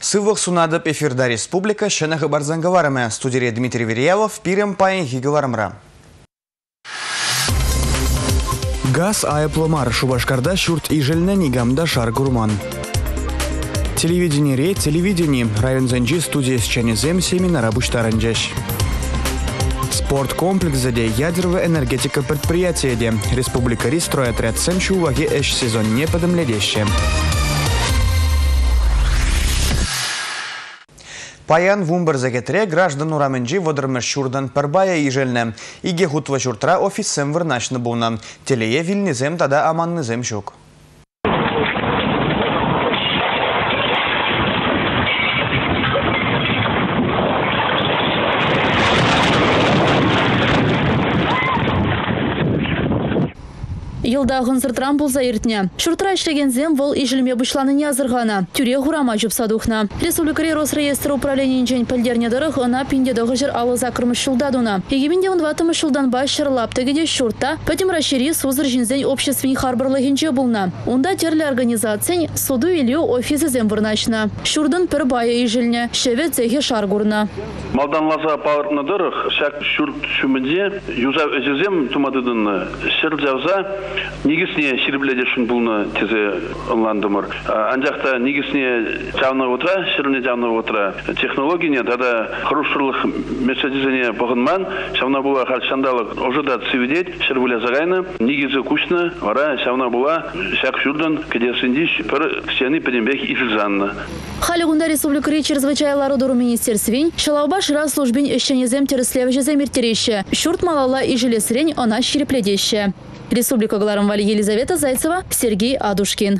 Сывых сунадып эфирда республика шынығы барзанғыварымы. Студия Дмитрий Верьялов, пирем пайын хигыварымра. Газ айыплымар Шубашкарда шурт ижеліне нигамда шар гурман. Телевидение районзанжи студия счанезем семинара буштаранжаш. Спорткомплексе ядерная энергетика предприятия. Республика строит ряд сэмчу уваги эш сезон не подомледещие. Паян вумбар загетре граждан ураменджи водырмыш шурдан парбая ижелне. Иге хутва шуртра офисем вырначны буна. Телее вильнезем тада аманнызем шук. Йылдағын сыртран болса ертіне. Шуртра ішлеген зем вол ижілме бұшланы не азырғана. Тюре ғурама жүпса дұхна. Республикари Росреестр управление жен пілдерне дырық она пиндедығы жыр алы закырмыш шылдадуна. Егеменде 20 шылдан баш шырлаптығыде шуртта пәтім расшири сузыр жинзен общественный харбарлығынче бұлна. Онда терлі организациян суду или офисы зем вырначна. Шурдан пір бая ижілне, шеве цехе шаргурна. Малданлаза пауыртны дырық, шак шурт шумыде, юза өзезем тумадыдын шырлжавза, негісіне шірібледешін бұлны тезе ұнландымыр. Анжақта негісіне жауны отыра, шіріне жауны отыра. Технологияне, тада құрушырлық месседизіне бұғынман, шауна бұла қалшандалық ожыда цивидет, шірбіле зағайны, негізі күшні, ора шауна бұла, шақ жүрден кедесіндеш пір ксені педембек ифілзанны. Халигунда республикари чрезвычайлары дұру министерствен, шалауба шыра службен ешченезем тереслевже замертереші. Шурт малала и желесрень она ширепледеші. Республика Гларамвали Елизавета Зайцева, Сергей Адушкин.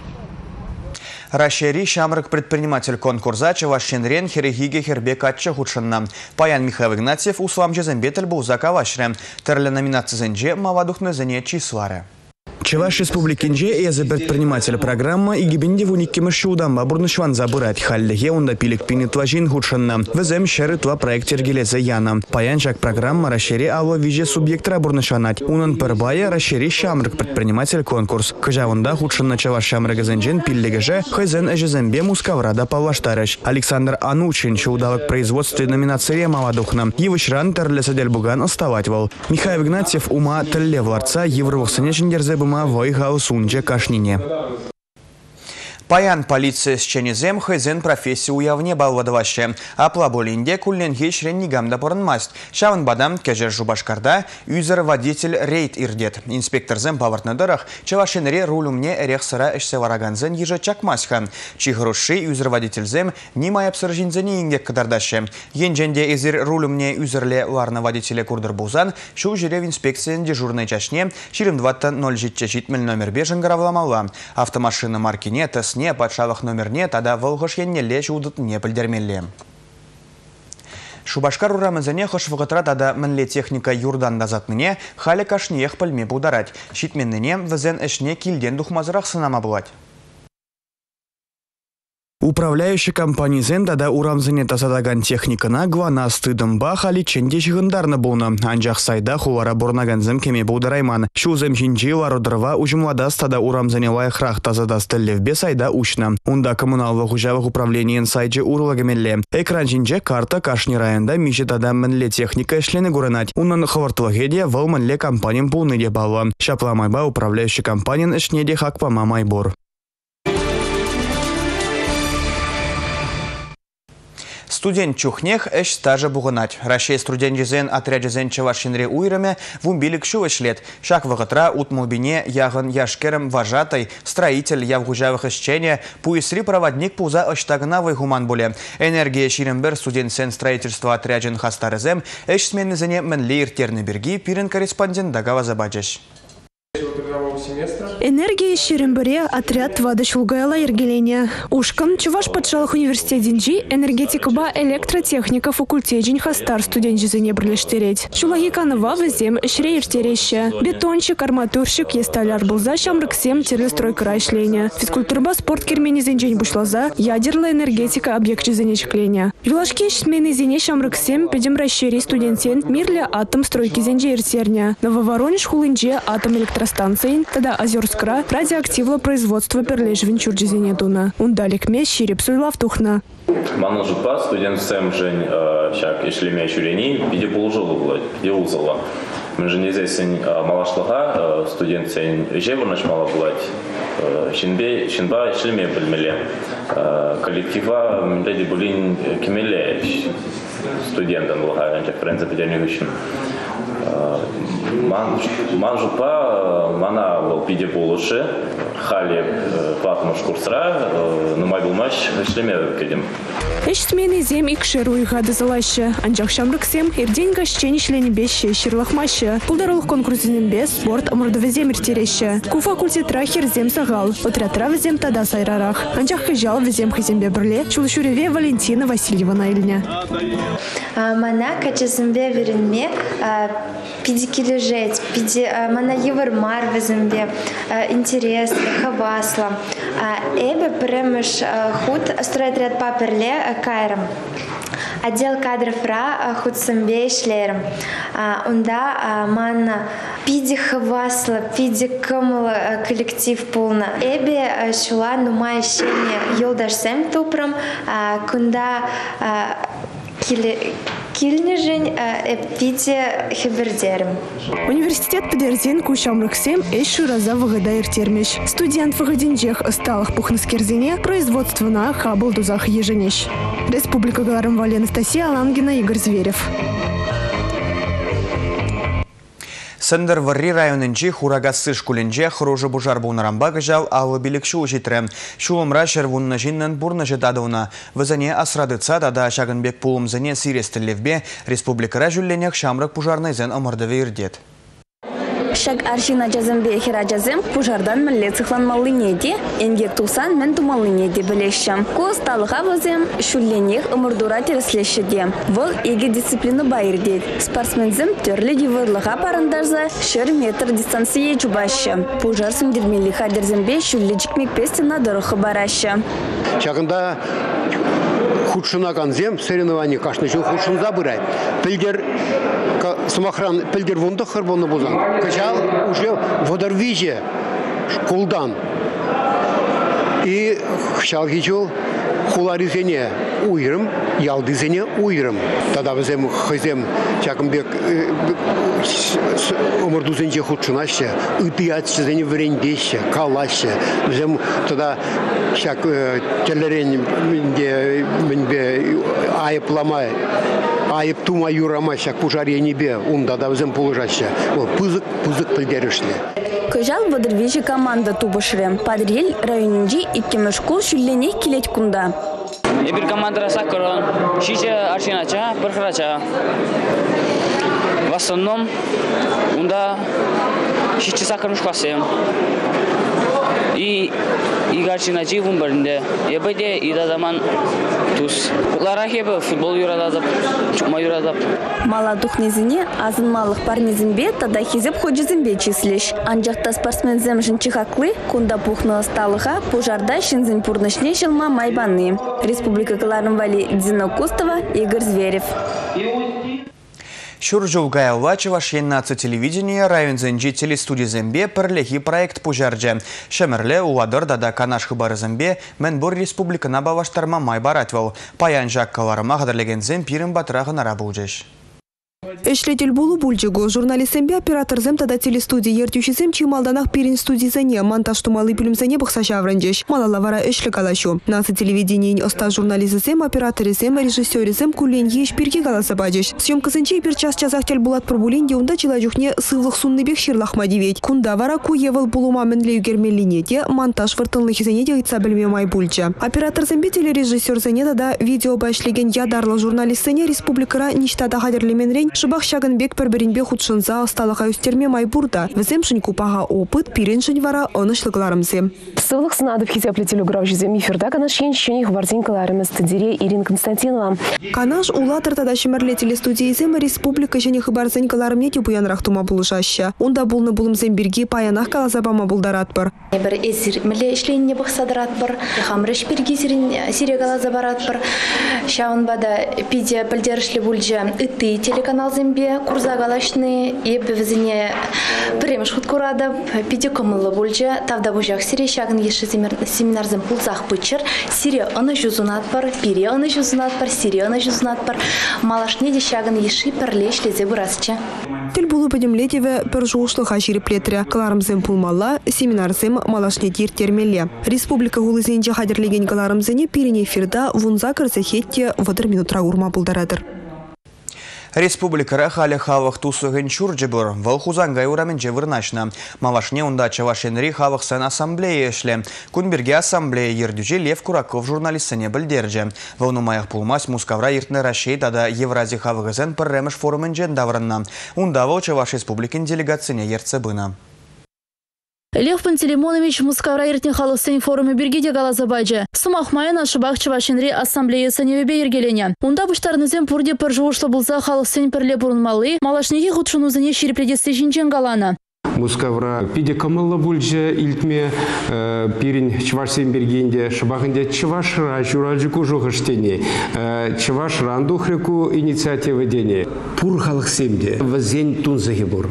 Рашери шамрак предприниматель конкурса Чавашинрен Херегиге Хербек Атча Худшанна. Паян Михаил Игнатьев услам Джезембетель Бузака Вашре. Терля номинации Зенже Мавадухны Зене Числаре. Чаваш республикинже эзе предприниматель программа и гибенде в уникеме шудам бурнышван забурать халлеге онда пилик пинит важин худшанна. Везем шеры тва проект Тергелезе Яна. Паянчак программа расшири ало виже субъектра бурнышванать. Унан пербая расшири шамрак предприниматель конкурс. Кажавонда худшанна Чаваш шамрага зенжен пиллегеже хайзен эжезембе мускаврада павлаштарыш. Александр Анучин чудавок производстве номинации Мавадухна. Евышран терлесадель буган оставатьвал. Михаил Игнатьев ума теллевларца евровых сынешен дерзебума Войгаусунже кашнине. Паян полиция с ченезем хайзен профессии уявне балвадаваще. Аплаболинде кулленге шреннигамда порнмаст. Шаван бадам кежер Шубашкарда юзер водитель рейд ирдет. Инспектор зем павартнадырах чавашенре рулумне эрех сыра эшсе вараганзен ежачак масха. Чихруши юзер водитель зем нимай обсержинзени ингек кадардаще. Енженде эзир рулумне юзерле ларна водителя курдыр бузан шу жирев инспекциян дежурной чашне ширим 20 номер бежен гаравламалла. Автомашина марки нет, не подшавах номер нет, тогда волгошьенне лечь удут не польдермелле. Шубашкар урамызыне хошвығытра тада мінле техника юрдан дазатныне халі кашниех пальме бударать. Щитменныне візен эшне килден духмазырақ сынама булать. Управляющий компания Зендада урамзыне тасадаган техникана гвана стыдым бахали ченде жиғындарны болны. Анжақ сайда хувара борнаганзым кеме болдарайман. Шузым жинжи варудырва ужымладас тада урамзыне лайхрах тазадас тіллевбе сайда учна. Унда коммуналвы хужавых управлениен сайджи урлагамелле. Экран жинже карта кашни районда миже тада мінле техника эшлені гуранать. Унан хавартылыгеде выл мінле компаниям полныде балы. Шапламайба управляющий компаниян эшнеде хакпама майбор. Студент чухнех эш стажа бугынать. Рашей студент отряджезен Чавашинре уйраме вумбилик шувышлет. Шак вагатра утмулбине ягын яшкерем вожатай, строитель явгужавых исчения, пуисри проводник пуза оштагнавый гуман боле. Энергия ширембер студент сен строительства отряджен хастарезем эш сменнезене менлейр тернеберги пирен корреспондент Дагава Забаджеш. Энергия шерембере отряд вадыш лугайла ергеления. Ушкам Чуваш патшалых университет динджи энергетика ба электротехника факультетин хастар студент жизни брлештереть. Чулагиканова везем шрей иртереще. Бетонщик, арматурщик, есталяр булза шамрыксем терлестройка райшления. Физкультурба спорт кермени зенджень бушлаза, ядерная энергетика объект жизнечкления. Юлашки смены зене шамрыксем педем расшири студентен мирле атом стройки зенже иртерня. Нововоронеж хулынже атом электростанциян, тогда Озерскра радиоактивло производство перлежвин чурджизене дуна. Ундалик мес ширип суйлав тухна. Мана жупа студент сэм жень шак ишлеме чурени биде положила было, биде узала. Мы же не здесь малашлага студент сен жевурнаш мала булать. Шинба ишлеме билмеле. Коллектива мендеди булин кемеле студентам булга, анчак принципе денегушин. Ман жупа мана был биде полуши, хали платмуш курсра, но май был матч ишлеме кедим. Эш смены зем икшеру и гады залаща. Анчак шамрыксем ирдень гашчен ишлени беще ширлахмаща. Пулдарылых конкурсинен без спорт амурдове зем иртереща. Ку факультетра херзем сагал, отрядра везем тада сайрарах. Анчак хыжал везем хызем бебрле, чулшуреве Валентина Васильева наильня. Мана качесембе веренме пидикилежеть, мана евармар везембе интерес, хавасла. Эбе премеш худ стройотряд паперле кайрам. Отдел кадров ра худсамбе шлером. Унда манна пиди хавасла, пиди камала коллектив полна. Эбе шула нумай шене йолдашсем тупром, кунда кильнежень пиди хибердерем. Университет подерзен кушамрыксем эши раза выгода иртермеш. Студент выгодинчех сталых пухнаскерзине производство на хабл дузах еженеш. Республика Галарамвали, Анастасия Алангина, Игорь Зверев. Сендер варри районынчи хурагасы шкулинче хружы бужар бунарамба гыжал алы билікшул житрем. Шулымра шервунна жиннен бурна жедадуна. Вызане асрадыца дада шагынбек пулымзане сирестілевбе республикара жүлленек шамрак пужарнайзен ымырдыве ирдет. Шаг аршина жазымбе хера жазым пужардан мілле цихланмалы неде, энгер тусан мен тумалы неде білешім. Ко сталыға вазым шулленех ымырдура тереслешеде. Вол еге дисциплина байырдет. Спортсмензім төрлі евырлыға парындарза шыр метр дистанция чубашы. Пужар сүндермелі хадерзімбе шуллечік мекпестен надырықы барашы. Чағында худшынаган зем соревнование кашны жыл худшын забырай. Пілдер самохран пілдер вунды хырбоны бузан. Качал уже водорвиже кулдан. И хчал гичул хуларизене уйрым, ялдызене уйрым. Тогда візем хызем чакымбек омырдузенче худшынаще, ытыятшызене врендеще, калаще. Візем тогда чак телеренде айыпламай, айып тума юрама чак пужарье небе, унда да візем положаще. Пызык пілдерішлі. Кыжал водорвежі команда тубышыры. Падрель районинжи иккемешкул шүллене келет кунда. Ебір командара саккарон, шиче аршинача, пырхырача. В основном, унда шиче саккарын шқасем. И гаршиначи вумбарынде. Ебеде ида заман туз. Лара хебе футбол юрададып, чукма юрадап. Мала тухнезине азынмалық парнезинбе тада хизеп ходжизинбе числеш. Анжақта спортсмензем жынчы хаклы, кунда пухны сталыға пожарда шинзин пурнышне шылма майбаны. Республика Галарамвали, Дина Кустова, Игорь Зверев. Шуржул Гаялвачева шеннацы телевидения район зенджи телестудии зембе перлехи проект пужарджа. Шемерле уладыр дада канаш хыбары зембе Менбор республика набаваштарма май баратвал. Паян жак каларыма қадырлеген зем пирым батырағы нарабулжеш. Эшлетел болу бульчего журналистембе операторзем тада телестудии ертющизем чималданах перин студизене монтаж тумалы пилимзене бахсаша вранжеш. Малалавара эшле калашу. Насы телевидение оста журналистезем, операторезем, режиссерезем кулен еш пирки каласа баджеш. Съемкасынче пир час тел булат пробулен деунда чиладюхне сывлых сунныбек ширлахмадивет. Кунда вара куевал булума менле югермелинете монтаж вартынлых изене дейтса білме май бульча. Операторзембе телережиссерзене тада видео башлеген ядарлы журналистене республикара ништада хадерлеменрен Шыбах шагынбек пір-бірінбе худшынса асталыға үстерме майбурда. Візем шын купаға опыт, пирен шын вара онышлыкларымсы. Сылық сынады вхитеплетелю грау жүзем эфирда канаш еншен хвардинкаларымыз тедере Ирина Константинова. Канаш ула тартада шымарле телестудиязем республика және хыбарзенкаларымне те буянрақ тума булышаща. Онда булны булымзем бірге паянақ калазабама булдарат бар. Бір эзір мілі ішленіне бұқсадырат бар. Хамрыш бірге сирия калазабарат бар. Шаунбада пиде пілдерішлі бүлжі үтті телеканал зембе курза галашны ебі візіне премеш хуткурадып пиде комылы бүлжі тавда бұжақ сирия шағын еші семинарзым пулзақ бұчыр сирия аны жүзунат бар, пире аны жүзунат бар, сирия аны жүзунат бар. Малашне де шағын еші пірлешлезе бұрасчы. Тіл бұлы бөдемлетеве бір жуғышлыға жереплетірі. Кыларымзым пулмала, семинарзым малашне термеле. Республика ғулызенде қадірлеген кыларымзыне пирене эфирда вунза кірзі хетте вадыр минутра урма бұлдарадыр. Республикара халі хавық тусығын чурджы бұр. Вал хузангай урамен жевырнашна. Малашне онда чавашенри хавық сан ассамблея ешлі. Күнберге ассамблея ердюже Лев Кураков журналистсіне білдерджі. Вауну маяқ пулмас Мускавра ертіні Рашей тада Евразия хавығызын пірреміш форумын жен даврынна. Онда вал Чаваш республикин делегацияне ертсі бұна. Лев Пантелеймонович Мускавра ертен халыстың форумы бергеде галазабайджы. Сумахмайын ашыбақ Чавашенри ассамблеясыне вебе ергелене. Онда бұштарынызен пұрде пір жуышлы бұлза халыстың пірле бұрынмалы, малашнеге ғұтшынузыне шерепредесті жинчен галана. Мускавра пиде камылла бульже илтме пирин чавашсен бергенде шабахынде чавашра журалжы кужуғыштене чавашран духреку инициатива дене пур халық семде вазен тунзаги бур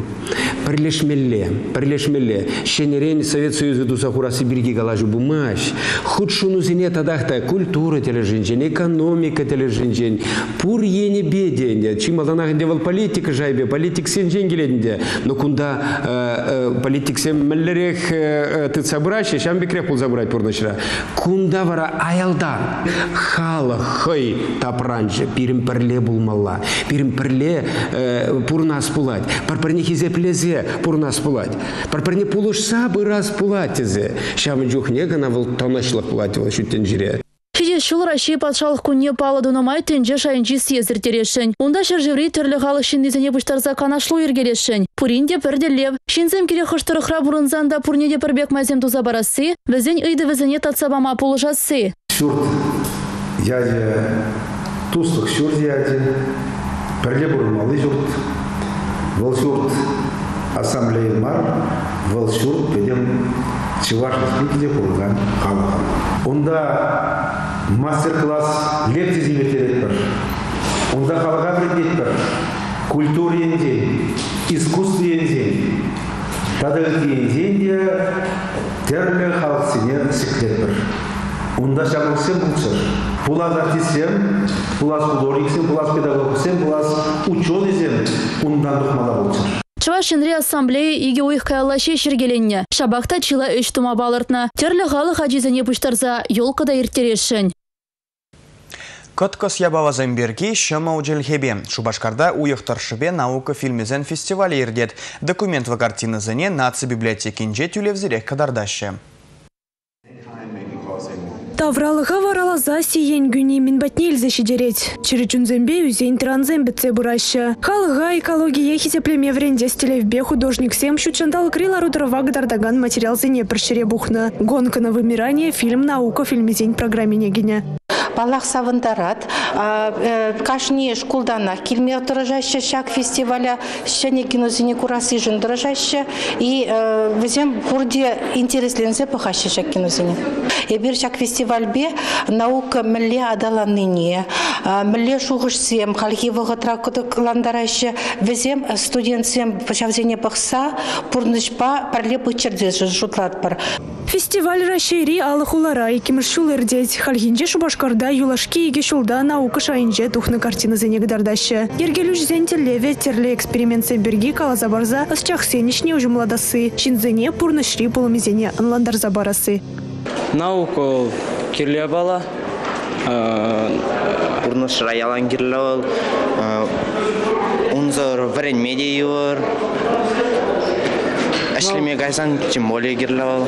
пірлешмелле шенерен Совет Союзы дусахурасы берге галажу бумаш худшунузине тадахта культура тележинжен экономика тележинжен пур ені беденде чималданағынде вал политика жайбе политик сен женгеледінде но кунда политиксем мәллерек тыт собрать, шам бекреп пул забрать пурнашра. Кунда вара аялдан хала хой тапранче пирим перле булмалла, пирим перле пурнас пулать, парпарнихизе плезе пурнас пулать, парпарни пулушса бы раз пулатизе, шам джухнега на вол тонашла пулать вол шутенжире. Фидес шул Россия патшалық күнне паладунамай тенже шайынчи съездір терешін. Онда шыржеври түрлі халық шиндезіне бұштарза канашлу ергелешін. Пуринде пірде лев. Шинзем кере қыштырықра бұрынзанда пурнеде пірбек мазем туза барасы, візен үйді візіне татсабама пулышасы. Шурт яде, туслық шурт яде, пірле бұрынмалы жұрт. Вол шурт ассамблея мар, вол шурт бедем Чаваш республикаде құрылған халыққа. Онда мастер-класс лекция зейметерет бар. Онда халыға білдет бар. Культура енден, искусство енден. Тадығыт енден де тәрлі халық сене секрет бар. Онда шағылсен бұлшыр. Бұлаз артистсен, бұлаз художниксен, бұлаз педагогсен, бұлаз ученысен, ондан дұқмала бұлшыр. Чавашенри ассамблея иге уйхкаялаще шергеленне. Шабақта чила үш тума балыртна. Терлі халық ажизіне пұштарза елкада ертерешін. Көткос ябава замберги шыма уджелхебе. Шубашкарда уйықтаршыбе наука фильмезен фестивалі ердет. Документ картины зене наци библиотекинже тюлевзірек кадардашы. Тавралыға варалаза сиен күні минбатне елзе шедерет. Чиричунзембе үзен транзем бітсе бұрашы. Халыға экология хитеплеме вренде стелевбе художник сем шучандал крилару дрова гдардаган материал зене піршіре бухна. Гонка на вымирание фильм наука фильмезен программе негене. Балақ савындарат, кашне шкулдана килме дырыжаще шак фестиваля, шане кинозине курасы жын дырыжаще, и візем бұрде интереслензе пахаще шак кинозине. Ебір шак фестивальбе наука мүлле адаланыне, мүлле шуғышсем, халхи вғытра кыландараще, візем студентсем пашавзене пақса, пұрнышпа парле пычырде жұтлат бар. Фестиваль расшири алыхулара икимшул эрдеть. Хальгинже Шубашкарда юлашки иге шулда наука шайынже тухны картина зенегдардаще. Ергелюш зентелеве терле эксперимент сенберги калазабарза асчахсенишне ужумладасы. Чинзене пурнышри полумизене анландарзабарасы. Наука кирлябала. Пурнышра ялангирлал. Унзор врен медиюр. Ашлеме гайсан тем более гирлал.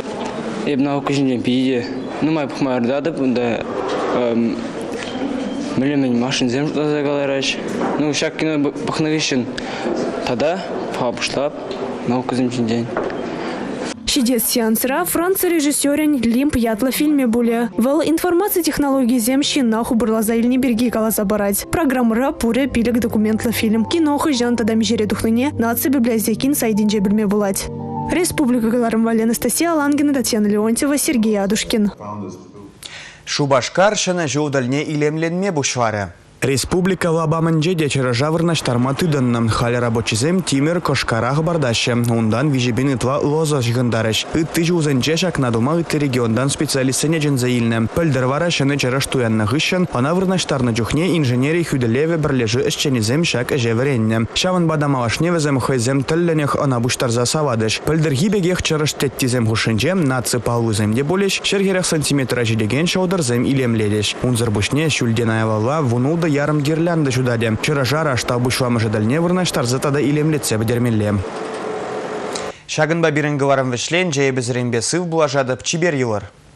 Наука жинжен пиде. Нумай пухмардады, бұнда Білемен машинзем жұтаза қалараш. Ну, шак кино бақнағышын. Тада, пағапыштап, науқызым жінден. Шидес сеансыра Франция режиссерен лимп ятла фильме буле. Вал информация технологии земщи наху бырлаза или не берги каласа барать. Программыра пуре пилек документла фильм. Кинохы жан тадам жере духныне нация библиотекин сайдинже білме булать. Республика Галарымвали, Анастасия Лангина, Татьяна Леонтьева, Сергей Адушкин. Шубашкаршыны жудальне илемленме бушвары. Республика Лабамынже дечері жавырнаштарма тыдынным. Халі рабочизем Тимир Кошкарах бардашы. Ондан вижебин ытла лоза жығындарыш. Үтті жузынче шакнадума үтті региондан специалистсене жынзаилны. Пөлдір варашыны чырыш туянны ғышын, ана вырнаштарны жүхне инженери хүделеве бірлежі ішченізем шак әжеверенне. Шавын бадамалашне візем хайзем тілленех ана буштарза савадыш. Пөлдір гибегех чырыш теттизем ғышынче наци палвыземде болеш, шергерек сантиметра жидеген шаудырзем илемледеш. Унзыр бушне шүлден айвала вунулда ярым гирлянды жудаде. Чыражара штабы шуамыжы дальне вырнаштар затада илемлетсе бідермелле. Шагынба бирінгі варым вішлен, жайы бізірінбе сыв бұлажады пчибер елыр.